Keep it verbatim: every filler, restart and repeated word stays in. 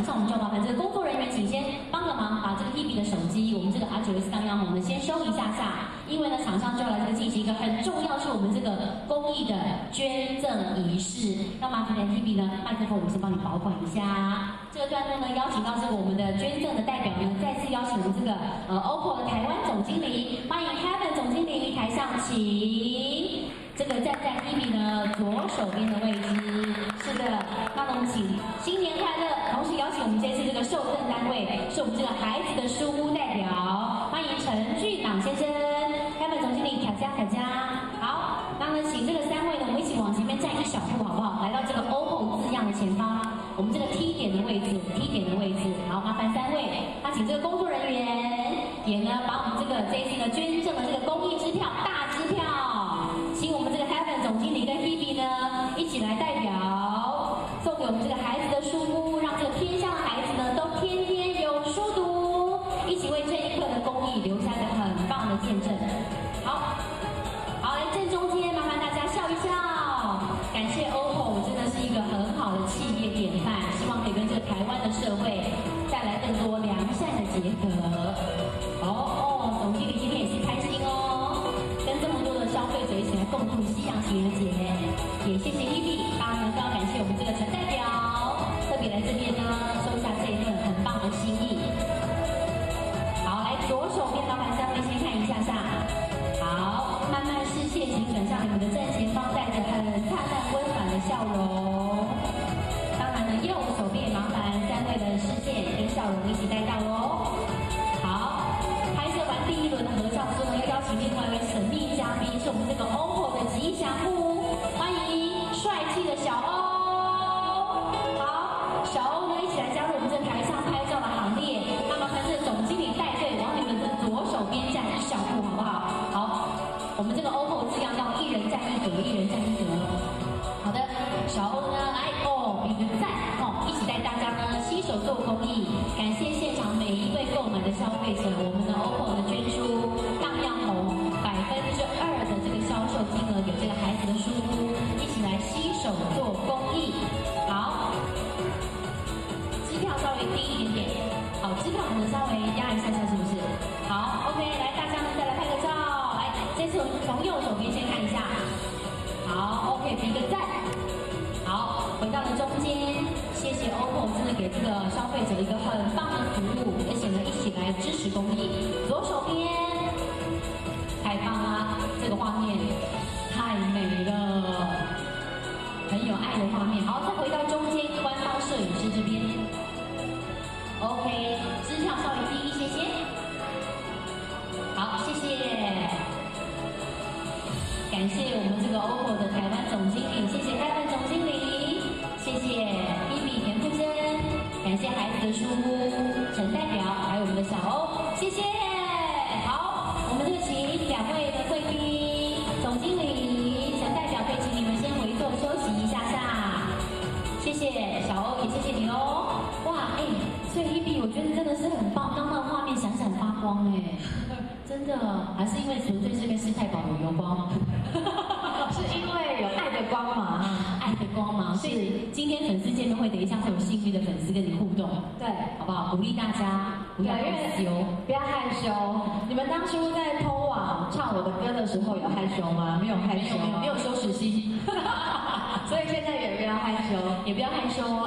上我们就麻烦这个工作人员，请先帮个忙，把这个 Hebe 的手机，我们这个 R 九 S 当央，我们先收一下下，因为呢，厂商就要来这个进行一个很重要，是我们这个公益的捐赠仪式。那麻烦 Hebe 呢，麦克风我们先帮你保管一下。这个段落呢，邀请到这个我们的捐赠的代表呢，再次邀请我们这个呃 O P P O 的台湾总经理，欢迎 Kevin 总经理台上请。这个站在 Hebe 呢左手边的位置，是的，那我们请新年快乐，同时邀请我们这次这个受赠单位是我们这个孩子的书屋代表，欢迎陈俊朗先生 ，Kevin 总经理卡加卡加，好，那么请这个三位呢，我们一起往前面站一小步好不好？来到这个 O P P O 字样的前方，我们这个 T 点的位置 ，T 点的位置，好，麻烦三位，那请这个工作人员也呢把我们这个这一次呢捐赠的这个公益支票大支票。请我们这个 Kevin 总经理跟 Hebe 呢一起来代表送给我们这个孩子的书屋，让这个天下的孩子呢都天天有书读，一起为这一刻的公益留下一个很棒的见证。好，好，来正中间，麻烦大家笑一笑，感谢 O P P O 真的是一个很好的企业典范，希望可以跟这个台湾的社会带来更多良善的结合。哦哦，总经理今天也是开心哦，跟这么多的消费者一起来共度西洋情人节，也谢谢 Hebe， 当然呢更要感谢我们这个陈代表，特别来这边呢收下这一份很棒的心意。好，来左手边麻烦三位先看一下下，好，慢慢视线请转向你们的正前方，带着很灿烂温暖的笑容。当然呢右手边麻烦三位的视线跟笑容一起带到哦。好，拍摄完第一轮的合照之后，要邀请另外一位神秘嘉宾，是我们这个 O P P O 的吉祥物，欢迎帅气的小欧。好，小欧呢一起来加入我们这台上拍照的行列。那麻烦这个总经理带队往你们的左手边站一小步，好不好？好，我们这个 O P P O 字样要一人站一格，一人站一格。好的，小欧呢来哦，比个赞哦，一起带大家呢携手做公益，感谢现场每一位购买的消费者，我们的 O P P O 的捐出荡漾红百分之二的这个销售金额给这个孩子的书屋，一起来携手做公益。好，支票稍微低一点点，好，支票我们稍微压一下下，是不是？好 ，OK， 来大家呢再来拍个照，来，这次我们从右手边先看一下，好 ，OK， 比个赞。好，回到了中间，谢谢 O P P O 真的给这个消费者一个很棒的服务，而且呢一起来支持公益。左手边，太棒啦，这个画面太美了，很有爱的画面。好，再回到中间，官方摄影师这边 ，OK， 支票稍微低一些些。好，谢谢。感谢我们这个 O P P O 的台湾总经理，谢谢 Kevin 总经理，谢谢 Hebe 田馥甄，感谢孩子的书屋陈代表，还有我们的小欧，谢谢。好，我们这个请两位的贵宾，总经理、陈代表，可以请你们先回座休息一下下，谢谢小欧，也谢谢你哦。哇，哎，所以 Hebe 我觉得真的是很棒，刚刚的画面闪闪发光哎。真的，还是因为纯粹是跟施泰宝有有光吗？ 是因为有爱的光芒， 爱的光芒。所以今天粉丝见面会，等一下会有幸运的粉丝跟你互动， 对， 好不好？鼓励大家不要害羞， 不要害羞。你们当初在通往唱我的歌的时候有害羞吗？没有害羞， 没有没有没有羞耻心， 所以现在也不要害羞， 也不要害羞。